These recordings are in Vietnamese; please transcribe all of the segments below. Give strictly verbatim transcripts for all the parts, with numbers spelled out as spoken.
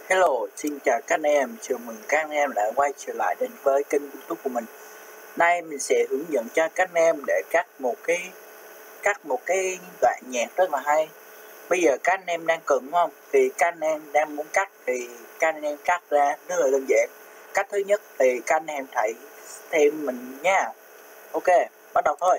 Hello, xin chào các anh em, chào mừng các anh em đã quay trở lại đến với kênh YouTube của mình. Nay mình sẽ hướng dẫn cho các anh em để cắt một cái cắt một cái đoạn nhạc rất là hay. Bây giờ các anh em đang cần đúng không? Thì các anh em đang muốn cắt thì các anh em cắt ra rất là đơn giản. Cách thứ nhất thì các anh em hãy thêm mình nha. Ok, bắt đầu thôi.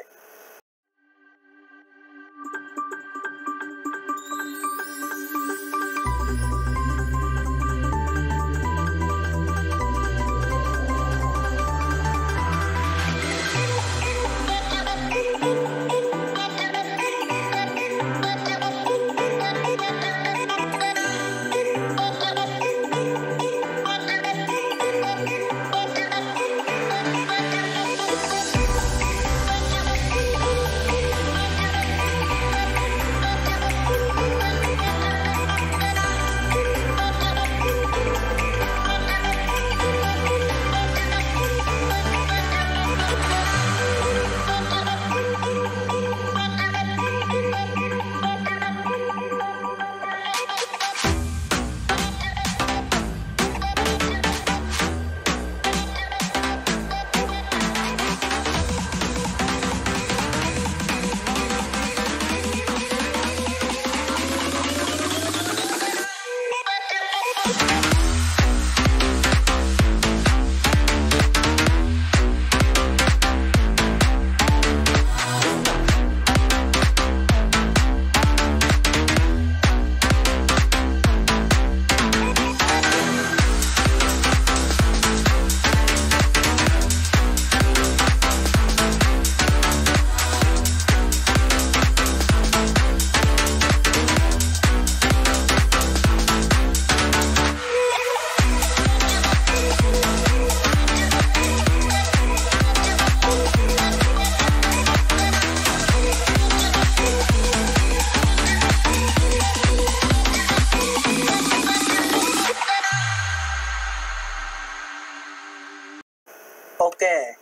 Ok,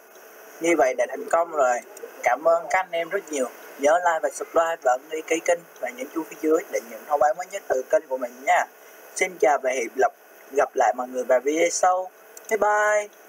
như vậy đã thành công rồi. Cảm ơn các anh em rất nhiều. Nhớ like và subscribe và ấn ký kênh và nhấn chuông phía dưới để nhận thông báo mới nhất từ kênh của mình nha. Xin chào và hẹn gặp gặp lại mọi người vào video sau. Bye bye.